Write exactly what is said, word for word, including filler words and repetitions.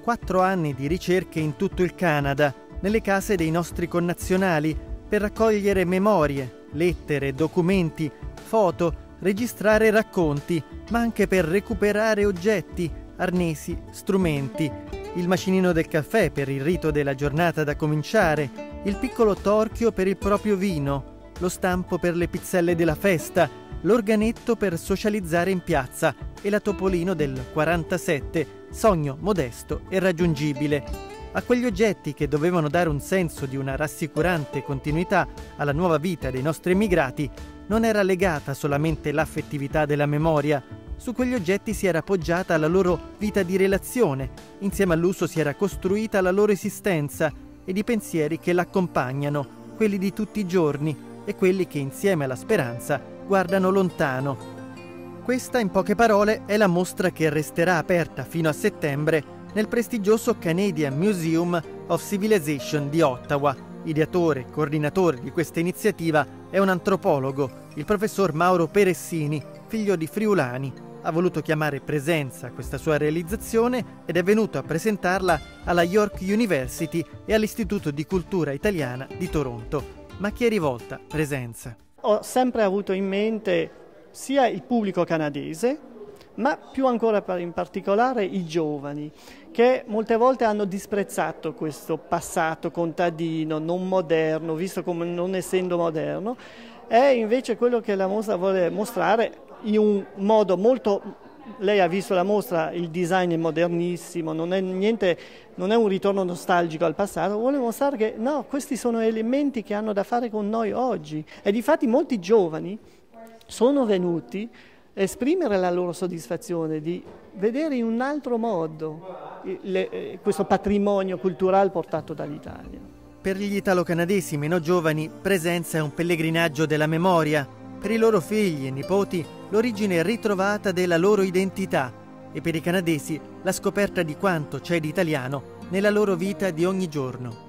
Quattro anni di ricerche in tutto il Canada, nelle case dei nostri connazionali, per raccogliere memorie, lettere, documenti, foto, registrare racconti, ma anche per recuperare oggetti, arnesi, strumenti, il macinino del caffè per il rito della giornata da cominciare, il piccolo torchio per il proprio vino, lo stampo per le pizzelle della festa, l'organetto per socializzare in piazza e la Topolino del quarantasette, sogno modesto e raggiungibile. A quegli oggetti che dovevano dare un senso di una rassicurante continuità alla nuova vita dei nostri emigrati non era legata solamente l'affettività della memoria. Su quegli oggetti si era poggiata la loro vita di relazione, insieme all'uso si era costruita la loro esistenza ed i pensieri che l'accompagnano, quelli di tutti i giorni e quelli che insieme alla speranza guardano lontano. Questa, in poche parole, è la mostra che resterà aperta fino a settembre nel prestigioso Canadian Museum of Civilization di Ottawa. Ideatore e coordinatore di questa iniziativa è un antropologo, il professor Mauro Peressini, figlio di friulani. Ha voluto chiamare presenza a questa sua realizzazione ed è venuto a presentarla alla York University e all'Istituto di Cultura Italiana di Toronto. Ma chi è rivolta presenza? Ho sempre avuto in mente sia il pubblico canadese, ma più ancora in particolare i giovani, che molte volte hanno disprezzato questo passato contadino, non moderno, visto come non essendo moderno, è invece quello che la mostra vuole mostrare in un modo molto... Lei ha visto la mostra, il design è modernissimo, non è niente, non è un ritorno nostalgico al passato, vuole mostrare che no, questi sono elementi che hanno da fare con noi oggi. E difatti molti giovani sono venuti a esprimere la loro soddisfazione di vedere in un altro modo le, questo patrimonio culturale portato dall'Italia. Per gli italo-canadesi meno giovani, presenza è un pellegrinaggio della memoria. Per i loro figli e nipoti l'origine ritrovata della loro identità e per i canadesi la scoperta di quanto c'è di italiano nella loro vita di ogni giorno.